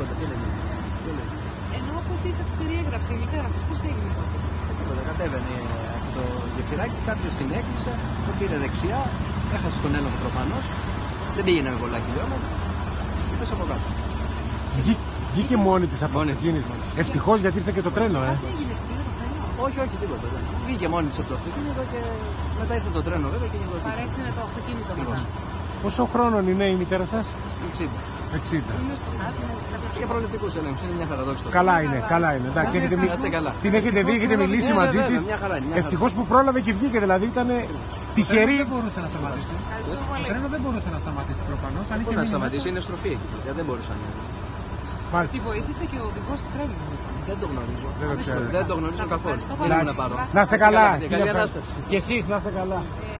τίποτα, τι έγινε. Ενώ από ότι σας περιέγραψε η μητέρα σας, πώς έγινε τότε? Τίποτα, κατέβαινε από το γεφυράκι, κάποιος την έκλεισε, το πήρε δεξιά, έχασε τον έλεγχο προφανώς, δεν πήγαινε με πολλά χιλιόμετρα και πέσε από κάτω. Βγήκε μόνη της από αυτοκίνητο. Ευτυχώς, γιατί ήρθε και το τρένο, Κάτι έγινε, πήγε το τρένο. Όχι, τίποτα. Δεν. Βγήκε μόνη της από το αυτοκίνητο και μετά ήρθε το τρένο βέβαια και γινόταν. Παρέσυρε το αυτοκίνητο μετά. Πόσο χρόνων είναι η μητέρα σας? 60. 60. Είναι στο κάτι, είναι στα Για προληπτικούς ελέγχους, είναι μια χαρά, δόξα τω Θεώ. Καλά είναι. Εντάξει, Είστε καλά. την έχετε δει, έχετε μιλήσει μαζί βέβαια, της. μια χαρά είναι, μια χαρά. Ευτυχώς που πρόλαβε και βγήκε, δηλαδή ήταν τυχερή. Δεν μπορούσε να σταματήσει. Το τρένο δεν μπορούσε να σταματήσει προφανώς. Πού να σταματήσει, είναι στροφή εκεί. Δεν μπορούσαν. Τη βοήθησε και ο οδηγός του τρένου. Δεν το γνωρίζω. Δεν το ξέρω. Δεν το γνωρίζω καθόλου. ευχαριστώ Δεν ήμουν παρόν. Να είστε καλά. Καλή Ανάσταση. Και εσείς να είστε καλά.